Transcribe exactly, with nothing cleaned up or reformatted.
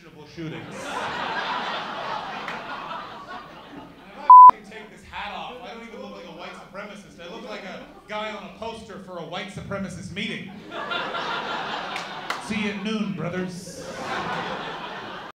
questionable shootings. If I take this hat off, I don't even look like a white supremacist. I look like a guy on a poster for a white supremacist meeting. See you at noon, brothers.